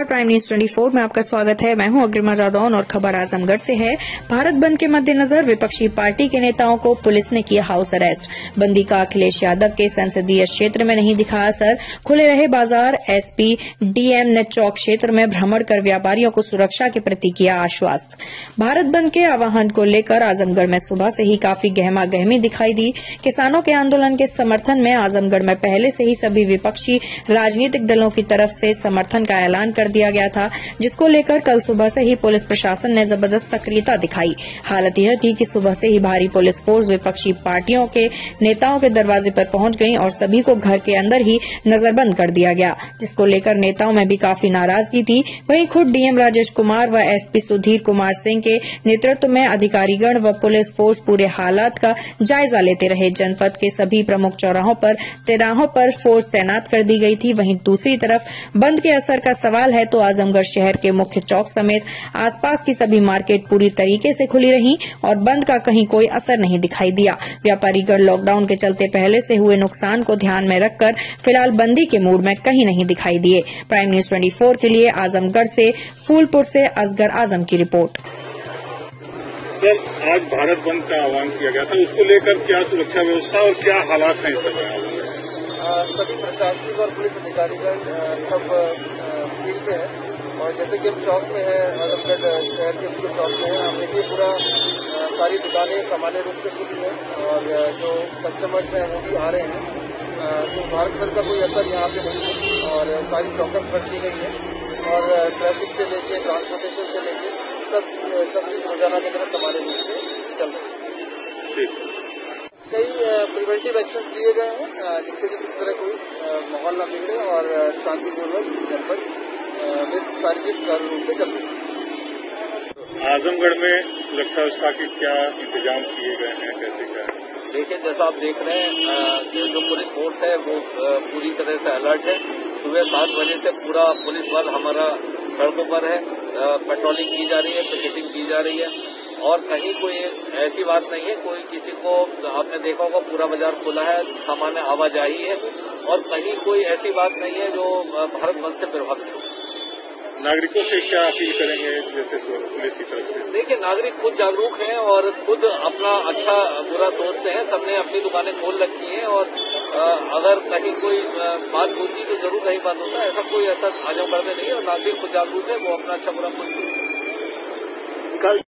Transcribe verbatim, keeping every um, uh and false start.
Prime news चौबीस में आपका स्वागत है। मैं हूं अग्रिमा जादौन और खबर आजमगढ़ से है। भारत बंद के मद्देनजर विपक्षी पार्टी के नेताओं को पुलिस ने किया हाउस अरेस्ट। बंदी का अखिलेश यादव के संसदीय क्षेत्र में नहीं दिखा असर। खुले रहे बाजार। एसपी डीएम ने चौक क्षेत्र में भ्रमण कर व्यापारियों को सुरक्षा के प्रति किया आश्वस्त। भारत बंद के आह्वान को लेकर आजमगढ़ में सुबह से ही काफी गहमा गहमी दिखाई दी। किसानों के आंदोलन के समर्थन में आजमगढ़ में पहले से ही सभी विपक्षी राजनीतिक दलों की तरफ से समर्थन का ऐलान कर दिया गया था, जिसको लेकर कल सुबह से ही पुलिस प्रशासन ने जबरदस्त सक्रियता दिखाई। हालत यह थी कि सुबह से ही भारी पुलिस फोर्स विपक्षी पार्टियों के नेताओं के दरवाजे पर पहुंच गई और सभी को घर के अंदर ही नजरबंद कर दिया गया, जिसको लेकर नेताओं में भी काफी नाराजगी थी। वहीं खुद डीएम राजेश कुमार व एसपी सुधीर कुमार सिंह के नेतृत्व में अधिकारीगण व पुलिस फोर्स पूरे हालात का जायजा लेते रहे। जनपद के सभी प्रमुख चौराहों पर तिराहों पर फोर्स तैनात कर दी गई थी। वहीं दूसरी तरफ बंद के असर का सवाल है तो आजमगढ़ शहर के मुख्य चौक समेत आसपास की सभी मार्केट पूरी तरीके से खुली रही और बंद का कहीं कोई असर नहीं दिखाई दिया। व्यापारीगण लॉकडाउन के चलते पहले से हुए नुकसान को ध्यान में रखकर फिलहाल बंदी के मूड में कहीं नहीं दिखाई दिए। प्राइम न्यूज चौबीस के लिए आजमगढ़ से फूलपुर से असगर आजम की रिपोर्ट। सर, आज भारत बंद का आह्वान किया गया था, उसको लेकर क्या सुरक्षा व्यवस्था और क्या हालात हैं इस समय? सभी प्रशासनिक और पुलिस अधिकारीगण सब फील्ड पे है और जैसे कि हम चौक में है, आजमगढ़ शहर के पूरे चौक में है। हम देखिए पूरा सारी दुकानें सामान्य रूप से खुली है और जो कस्टमर्स हैं वो भी आ रहे हैं। तो भारत बंद का कोई असर यहाँ पे नहीं है और सारी चौकस बढ़ दी गई है और ट्रैफिक से लेके ट्रांसपोर्टेशन से लेके सब सब चीज रोजाना की तरह सामान्य रूप से चल रही है। कई प्रिवेंटिव एक्शन लिए गए हैं जिससे कि किसी तरह कोई माहौल न बिगड़े और शांतिपूर्वक जनपद में सारी चीज सुचारू रूप से चल रही है। आजमगढ़ में सुरक्षा व्यवस्था के क्या इंतजाम किए गए हैं, कैसे क्या है? देखिए, जैसा आप देख रहे हैं कि जो पुलिस फोर्स है वो पूरी तरह से अलर्ट है। सुबह सात बजे से पूरा पुलिस बल हमारा सड़कों पर है, पेट्रोलिंग की जा रही है, पिकेटिंग की जा रही है और कहीं कोई ऐसी बात नहीं है कोई किसी को, आपने देखा होगा पूरा बाजार खुला है, सामान्य आवाजाही है और कहीं कोई ऐसी बात नहीं है जो भारत बंद से प्रभावित हो। नागरिकों से क्या अपील करेंगे जैसे पुलिस की तरफ से? देखिए, नागरिक खुद जागरूक हैं और खुद अपना अच्छा बुरा सोचते हैं। सबने अपनी दुकानें खोल रखी हैं और अगर कहीं कोई बात होती तो जरूर कहीं बात होता है, ऐसा कोई ऐसा आजमगढ़ में नहीं है और नागरिक खुद जागरूक है, वो अपना अच्छा बुरा खुद